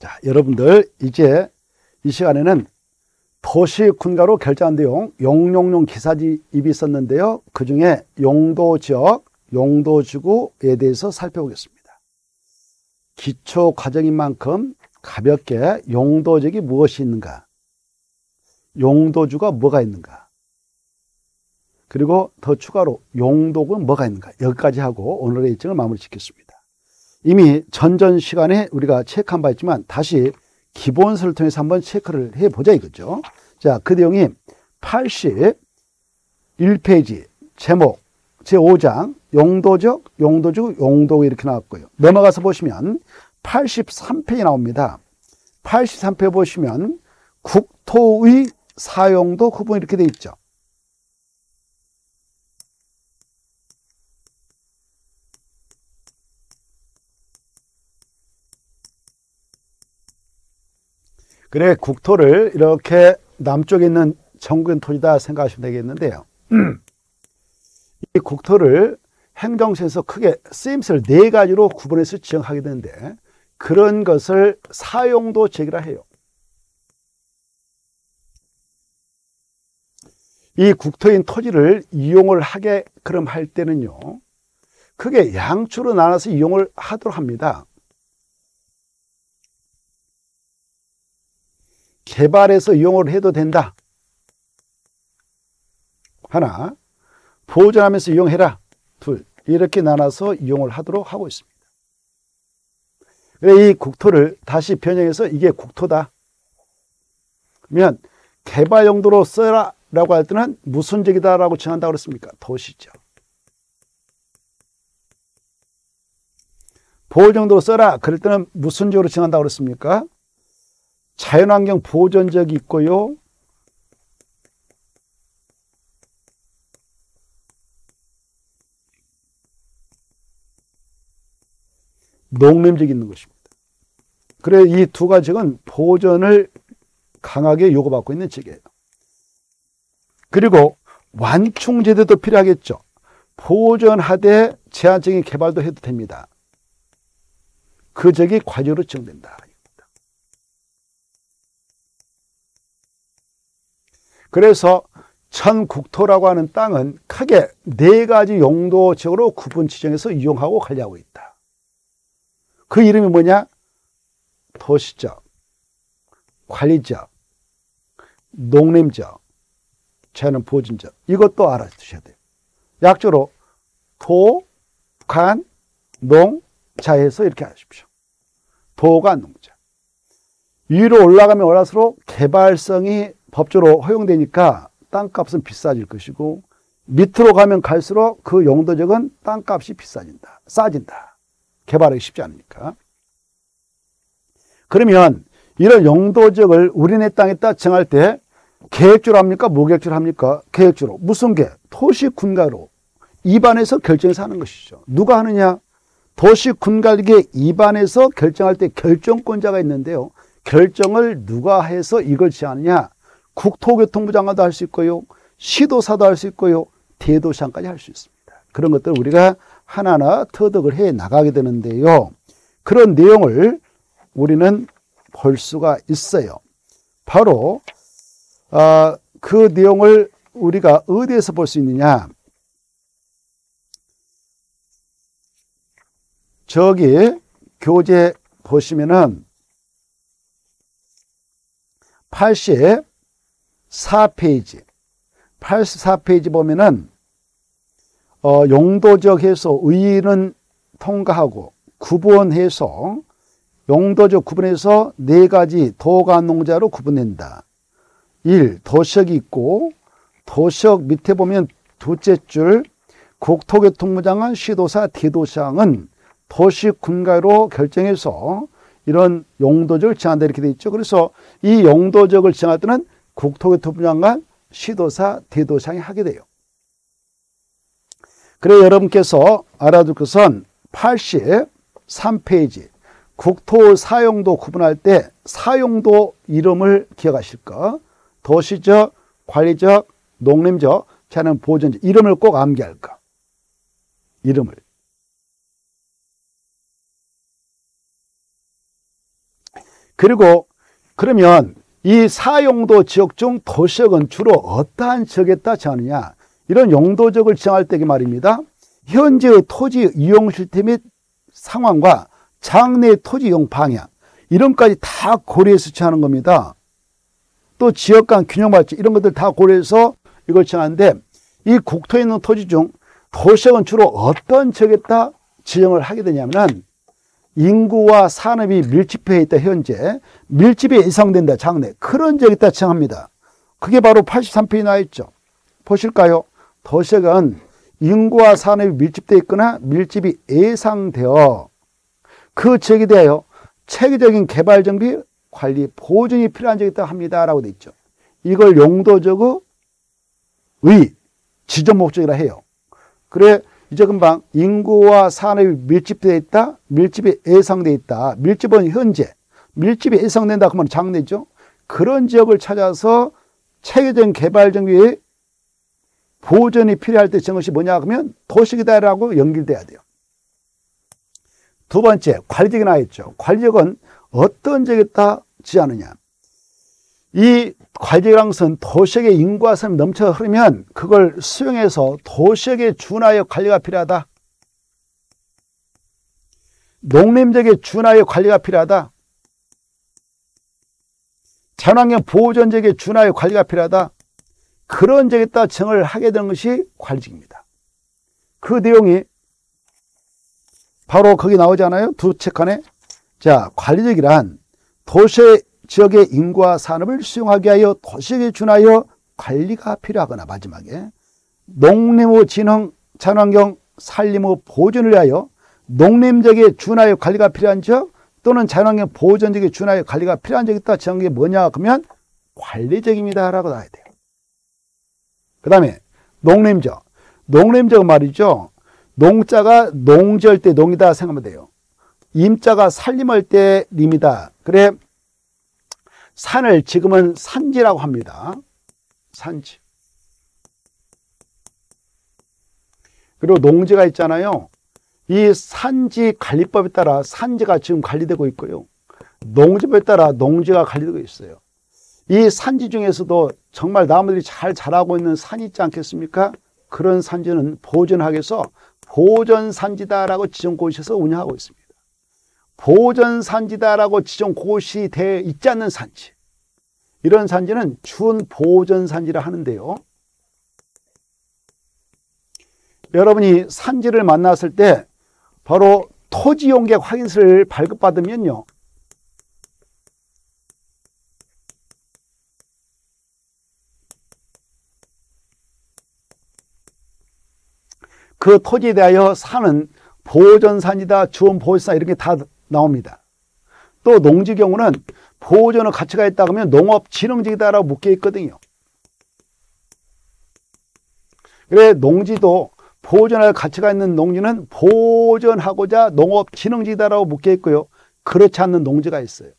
자, 여러분들 이제 이 시간에는 도시 군가로 결정한 내용 용용용 기사집이 있었는데요. 그 중에 용도지역, 용도지구에 대해서 살펴보겠습니다. 기초 과정인 만큼 가볍게 용도지역이 무엇이 있는가, 용도주가 뭐가 있는가, 그리고 더 추가로 용도구는 뭐가 있는가, 여기까지 하고 오늘의 일정을 마무리 짓겠습니다. 이미 전전 시간에 우리가 체크한 바 있지만 다시 기본서를 통해서 한번 체크를 해보자 이거죠. 자, 그 내용이 81페이지 제목 제5장 용도적, 용도주, 용도구 이렇게 나왔고요. 넘어가서 보시면 83페이지 나옵니다. 83페이지 보시면 국토의 사용도 구분 이렇게 돼 있죠. 그래, 국토를 이렇게 남쪽에 있는 전국의 토지다 생각하시면 되겠는데요. 이 국토를 행정처에서 크게 쓰임새를 4가지로 구분해서 지정하게 되는데 그런 것을 사용도 지역이라 해요. 이 국토인 토지를 이용을 하게 그럼 할 때는요, 크게 양축으로 나눠서 이용을 하도록 합니다. 개발해서 이용을 해도 된다. 하나, 보존하면서 이용해라. 둘, 이렇게 나눠서 이용을 하도록 하고 있습니다. 이 국토를 다시 변형해서 이게 국토다. 그러면 개발 용도로 써라 라고 할 때는 무슨 지역이다 라고 정한다고 그랬습니까? 도시죠. 보호 정도로 써라 그럴 때는 무슨 지역으로 정한다고 그랬습니까? 자연환경 보존지역이 있고요. 농림지역이 있는 것입니다. 그래, 이 두 가지는 보존을 강하게 요구받고 있는 지역이에요. 그리고 완충제도도 필요하겠죠. 보존하되 제한적인 개발도 해도 됩니다. 그 지역이 과제로 지정된다. 그래서 천국토라고 하는 땅은 크게 4가지 용도 지역으로 구분 지정해서 이용하고 관리하고 있다. 그 이름이 뭐냐? 도시적, 관리적, 농림적, 자연 보존적. 이것도 알아두셔야 돼요. 약조로 도, 간, 농, 자해서 이렇게 하십시오. 도가 농자. 위로 올라가면 올라갈수록 개발성이 법적으로 허용되니까 땅값은 비싸질 것이고 밑으로 가면 갈수록 그 용도적은 땅값이 비싸진다. 싸진다. 개발하기 쉽지 않으니까. 그러면 이런 용도적을 우리네 땅에다 정할 때 계획주로 합니까? 무계획주로 합니까? 계획주로. 무슨 계? 도시군가로 입안해서 결정해서 하는 것이죠. 누가 하느냐? 도시군가계 입안해서 결정할 때 결정권자가 있는데요. 결정을 누가 해서 이걸 지하느냐? 국토교통부 장관도 할 수 있고요. 시도사도 할 수 있고요. 대도시장까지 할 수 있습니다. 그런 것들 우리가 하나하나 터득을 해 나가게 되는데요. 그런 내용을 우리는 볼 수가 있어요. 바로 그 내용을 우리가 어디에서 볼 수 있느냐? 저기 교재 보시면은 84페이지 보면은 용도적 해서 의의는 통과하고 구분해서 용도적 구분해서 4가지 도간농자로 구분된다. 1. 도시역이 있고 도시역 밑에 보면 둘째 줄 국토교통부 장관, 시도사, 대도시장은 도시군가로 결정해서 이런 용도적을 정한다 이렇게 되어 있죠. 그래서 이 용도적을 정할 때는 국토교통부 장관, 시도사, 대도시장이 하게 돼요. 그래 여러분께서 알아둘 것은 83페이지 국토 사용도 구분할 때 사용도 이름을 기억하실 거. 도시적, 관리적, 농림적, 자연 보존적 이름을 꼭 암기할 거. 이름을. 그리고 그러면 이 4용도 지역 중 도시역은 주로 어떠한 지역에다 정하느냐. 이런 용도적을 정할 때 말입니다. 현재의 토지 이용 실태 및 상황과 장래의 토지 이용 방향 이런 것까지 다 고려해서 정하는 겁니다. 또 지역 간 균형 발전 이런 것들 다 고려해서 이걸 정하는데 이 국토에 있는 토지 중 도시역은 주로 어떤 지역에다 지정을 하게 되냐면 인구와 산업이 밀집해 있다 현재 밀집이 예상된다 장래 그런 지역에다 정합니다. 그게 바로 83페이지에 나와 있죠. 보실까요? 도시역은 인구와 산업이 밀집되어 있거나 밀집이 예상되어 그 지역에 대하여 체계적인 개발 정비 관리 보존이 필요한 지역이다 합니다 라고 되어 있죠. 이걸 용도적의 지정 목적이라 해요. 그래 이제 금방 인구와 산업이 밀집되어 있다. 밀집이 예상되어 있다. 밀집은 현재. 밀집이 예상된다. 그러면 장래죠. 그런 지역을 찾아서 체계적인 개발 정비의 보존이 필요할 때 정한 것이 뭐냐 하면 도시이다라고 연결돼야 돼요. 두 번째, 관리지역이 나와 있죠. 관리지역은 어떤 지역에다 지하느냐. 이 관리지역이라는 것은 도시역의 인구와 산업이 넘쳐 흐르면 그걸 수용해서 도시역에 준하여 관리가 필요하다. 농림지역에 준하여 관리가 필요하다. 자연환경 보존지역에 준하여 관리가 필요하다. 그런 지역에다 정을 하게 되는 것이 관리지역입니다. 그 내용이 바로 거기 나오잖아요. 두 책 칸에. 자, 관리지역이란 도시 지역의 인구와 산업을 수용하기 위하여 도시역에 준하여 관리가 필요하거나 마지막에 농림의 진흥, 자연환경, 산림의 보존을 위하여 농림지역에 준하여 관리가 필요한 지역 또는 자연환경 보존지역에 준하여 관리가 필요한 지역이 있다 정한 게 뭐냐 그러면 관리지역입니다 라고 나와야 돼요. 그 다음에 농림지역. 농림지역은 말이죠. 농자가 농지할 때 농이다 생각하면 돼요. 임자가 살림할 때 림이다. 그래 산을 지금은 산지라고 합니다. 산지. 그리고 농지가 있잖아요. 이 산지 관리법에 따라 산지가 지금 관리되고 있고요. 농지법에 따라 농지가 관리되고 있어요. 이 산지 중에서도 정말 나무들이 잘 자라고 있는 산이 있지 않겠습니까? 그런 산지는 보존하기 위해서 보존산지다라고 지정고시에서 운영하고 있습니다. 보존산지다라고 지정고시 되어 있지 않는 산지. 이런 산지는 준보존산지라 하는데요. 여러분이 산지를 만났을 때 바로 토지용객 확인서를 발급받으면요. 그 토지에 대하여 산은 보존산이다, 주원보존산 이렇게 다 나옵니다. 또 농지 경우는 보존의 가치가 있다 그러면 농업진흥지이다라고 묶여 있거든요. 그래 농지도 보존할 가치가 있는 농지는 보존하고자 농업진흥지이다라고 묶여 있고요. 그렇지 않는 농지가 있어요.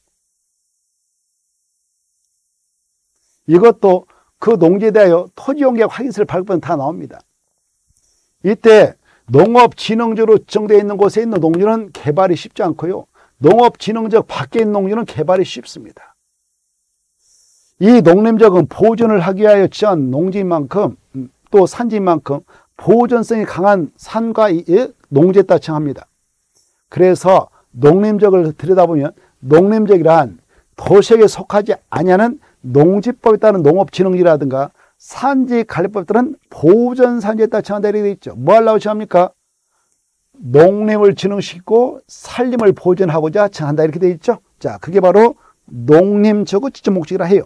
이것도 그 농지에 대하여 토지용객 확인서를 발급하면 다 나옵니다. 이때 농업진흥지로 지정되어 있는 곳에 있는 농지는 개발이 쉽지 않고요. 농업진흥지역 밖에 있는 농지는 개발이 쉽습니다. 이 농림지역은 보존을 하기 위하여 지은 농지인 만큼 또 산지인 만큼 보존성이 강한 산과 농지에 따라 정합니다. 그래서 농림지역을 들여다보면 농림지역이란 도시역에 속하지 아니하는 농지법에 따른 농업진흥지라든가 산지관리법에 따른 보존산지에 따라 정한다 이렇게 되어 있죠. 뭐 하려고 정합니까? 농림을 진흥시키고 산림을 보존하고자 정한다 이렇게 되어 있죠. 자, 그게 바로 농림지역의 지정 목적이라 해요.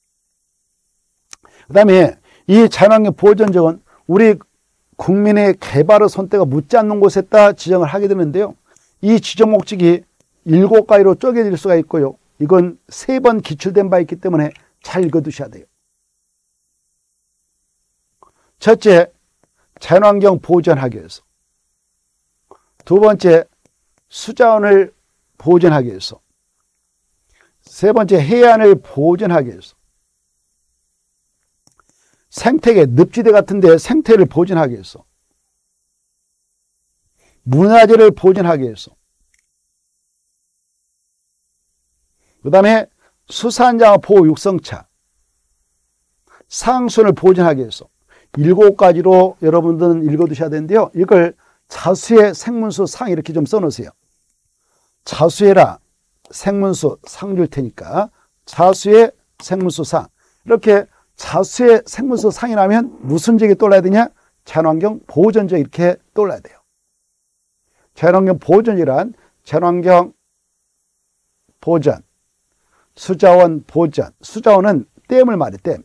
그 다음에 이 자연환경 보존지역은 우리 국민의 개발의 손때가 묻지 않는 곳에다 지정을 하게 되는데요. 이 지정 목적이 7가지로 쪼개질 수가 있고요. 이건 3번 기출된 바 있기 때문에 잘 읽어두셔야 돼요. 첫째, 자연환경 보존하기 위해서. 두 번째, 수자원을 보존하기 위해서. 세 번째, 해안을 보존하기 위해서. 생태계, 늪지대 같은데 생태를 보존하기 위해서. 문화재를 보존하기 위해서. 그 다음에 수산장어 보호 육성차, 상순을 보존하기 위해서 7가지로 여러분들은 읽어두셔야 되는데요. 이걸 자수의 생문수 상 이렇게 좀 써놓으세요. 자수해라 생문수 상 줄 테니까 자수의 생문수 상. 이렇게 자수의 생문수 상이 나면 무슨 적이 떠올라야 되냐? 자연환경 보존적 이렇게 떠올라야 돼요. 자연환경 보존이란 자연환경 보전, 수자원 보전. 수자원은 댐을 말해, 댐.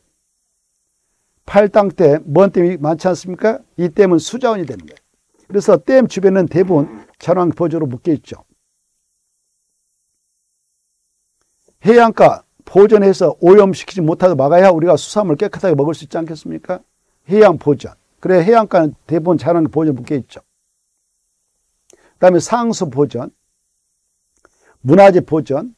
팔당댐, 먼 댐이 많지 않습니까? 이 댐은 수자원이 되는 거예요. 그래서 댐 주변은 대부분 자연환경 보존으로 묶여 있죠. 해안가 보존해서 오염시키지 못하게 막아야 우리가 수산물 깨끗하게 먹을 수 있지 않겠습니까? 해양 보존. 그래 해안가는 대부분 자연환경 보존 묶여 있죠. 그 다음에 상수 보존, 문화재 보존.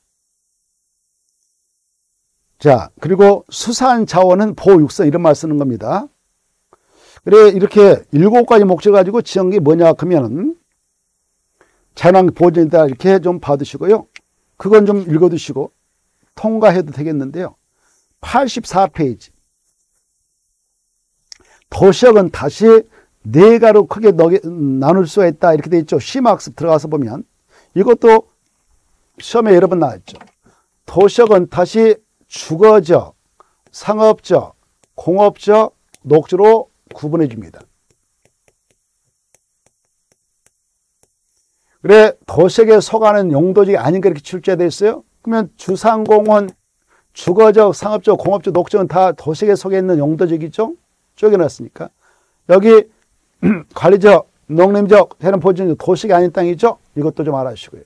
자, 그리고 수산 자원은 보호 육성 이런 말 쓰는 겁니다. 그래 이렇게 7가지 목적을 가지고 지은 게 뭐냐 하면은 자연환경 보존이다 이렇게 좀 봐두시고요. 그건 좀 읽어두시고 통과해도 되겠는데요. 84페이지. 도시역은 다시 4가로 크게 나눌 수가 있다 이렇게 돼 있죠. 심학습 들어가서 보면 이것도 시험에 여러 번 나왔죠. 도시역은 다시 주거적, 상업적, 공업적, 녹지로 구분해 줍니다. 그래 도시역에 속하는 용도지가 아닌가 이렇게 출제되어 있어요. 그러면 주상공원, 주거적, 상업적, 공업적, 녹지는 다 도시역에 속해 있는 용도지이죠. 쪼개놨으니까. 여기 관리적, 농림적, 해남 보존적, 도시역이 아닌 땅이죠. 이것도 좀 알아주시고요.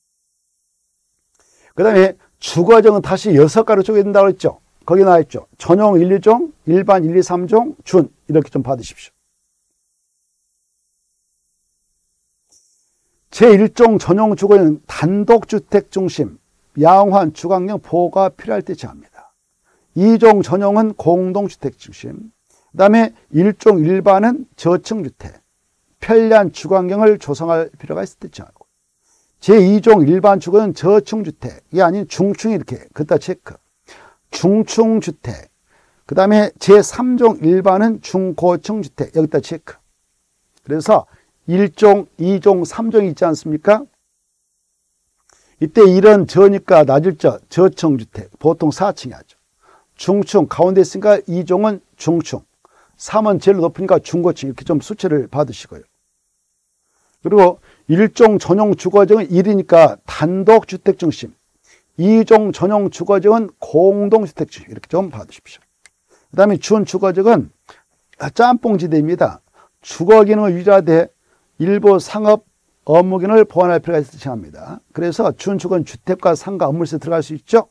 그 다음에 주거적은 다시 6가로 쪼개진다고 했죠. 거기 나와 있죠. 전용 1, 2종, 일반 1, 2, 3종, 준 이렇게 좀 받으십시오. 제1종 전용 주거는 단독주택 중심, 양호한 주거환경 보호가 필요할 때 제한합니다. 2종 전용은 공동주택 중심, 그 다음에 1종 일반은 저층주택, 편리한 주거환경을 조성할 필요가 있을 때 제한하고, 제2종 일반 주거는 저층주택이 아닌 중층 이렇게 그따 체크, 중층주택, 그 다음에 제3종 일반은 중고층주택 여기다 체크. 그래서 1종, 2종, 3종이 있지 않습니까? 이때 1은 저니까 낮을 저층주택, 보통 4층이 하죠. 중층, 가운데 있으니까 2종은 중층, 3은 제일 높으니까 중고층 이렇게 좀 수치를 받으시고요. 그리고 1종 전용 주거지역은 1이니까 단독주택 중심, 2종 전용 주거지역은 공동주택 중심 이렇게 좀 받으십시오. 그 다음에 준주거지역은 짬뽕지대입니다. 주거기능을 유지하되 일부 상업 업무기능을 보완할 필요가 있을 정합니다. 그래서 준주거는 주택과 상가 업무에서 들어갈 수 있죠.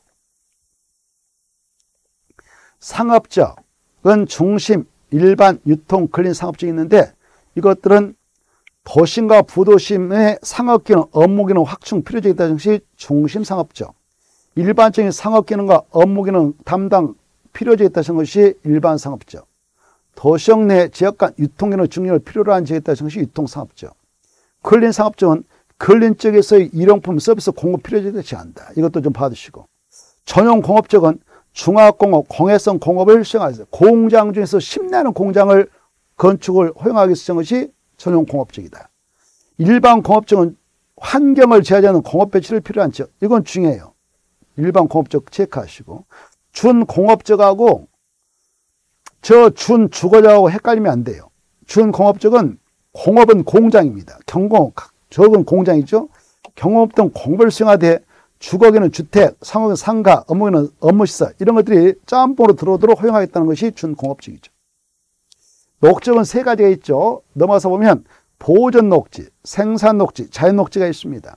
상업적은 중심, 일반, 유통, 근린 상업적이 있는데 이것들은 도심과 부도심의 상업기능, 업무기능 확충 필요적이 있다는 것이 중심상업적. 일반적인 상업기능과 업무기능 담당 필요적이 있다는 것이 일반상업적. 도시역 내 지역 간 유통기능 중립을 필요로 한 지역이 있다는 것이 유통상업적. 근린상업적은 근린 지역에서의 일용품 서비스 공급 필요적이 제한한다. 이것도 좀 받으시고. 전용공업적은 중화공업, 공해성 공업을 시행하세요. 공장 중에서 심내하는 공장을 건축을 허용하기 위해서 것이 전용공업적이다. 일반 공업적은 환경을 제하지 않는 공업 배치를 필요한 지역. 이건 중요해요. 일반 공업적 체크하시고. 준공업적하고 저 준주거적하고 헷갈리면 안 돼요. 준공업적은 공업은 공장입니다. 경공업, 적은 공장이죠. 경공업은 공업을 수행하되 주거기는 주택, 상업은 상가, 업무기는 업무시설 이런 것들이 짬뽕으로 들어오도록 허용하겠다는 것이 준공업적이죠. 녹적은 3가지가 있죠. 넘어서 보면 보존녹지, 생산녹지, 자연녹지가 있습니다.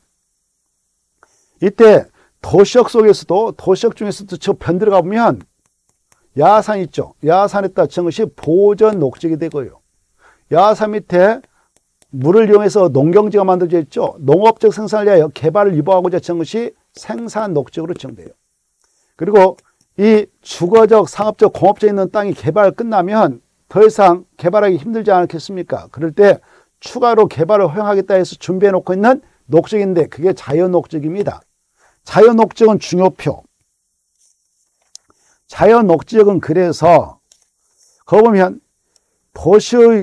이때 도시역 속에서도 도시역 중에서도 저 편 들어가 보면 야산 있죠. 야산에다 전 것이 보존녹지가 되고요. 야산 밑에 물을 이용해서 농경지가 만들어져 있죠. 농업적 생산을 위하여 개발을 유보하고자 전 것이 생산녹지로 정돼요. 그리고 이 주거적, 상업적, 공업적 있는 땅이 개발 끝나면 더 이상 개발하기 힘들지 않겠습니까? 그럴 때 추가로 개발을 허용하겠다 해서 준비해 놓고 있는 녹적인데 그게 자연녹적입니다. 자연녹지역은 중요표. 자연녹지역은 그래서 거기 보면 도시의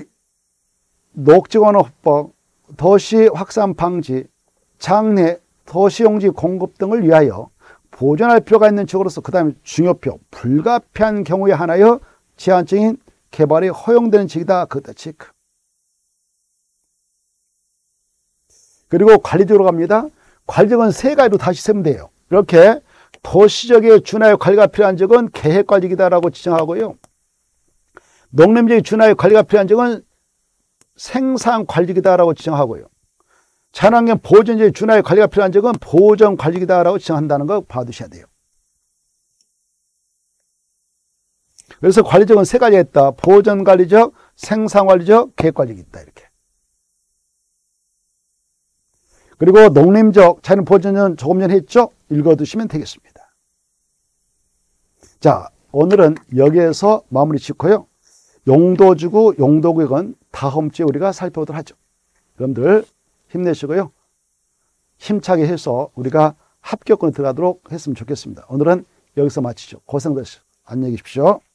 녹지원호법, 도시 확산 방지, 장래, 도시용지 공급 등을 위하여 보존할 필요가 있는 지역으로서 그 다음에 중요표, 불가피한 경우에 하나여 제한적인 개발이 허용되는 지역이다. 그것도 체크. 그리고 관리지역으로 갑니다. 관리지역은 세 가지로 다시 세면 돼요. 이렇게 도시적에 준하여 관리가 필요한 지역은 계획관리지역이다라고 지정하고요. 농림지역에 준하여 관리가 필요한 지역은 생산관리지역이다라고 지정하고요. 자연환경 보존지역에 준하여 관리가 필요한 지역은 보존관리지역이다라고 지정한다는 거 봐두셔야 돼요. 그래서 관리지역은 세 가지가 있다. 보존관리지역, 생산관리지역, 계획관리지역이 있다. 이렇게. 그리고 농림지역, 자연보존은 조금 전에 했죠? 읽어두시면 되겠습니다. 자, 오늘은 여기에서 마무리 짓고요. 용도지구, 용도구역은 다음 주에 우리가 살펴보도록 하죠. 여러분들 힘내시고요. 힘차게 해서 우리가 합격권에 들어가도록 했으면 좋겠습니다. 오늘은 여기서 마치죠. 고생되셨습니다. 안녕히 계십시오.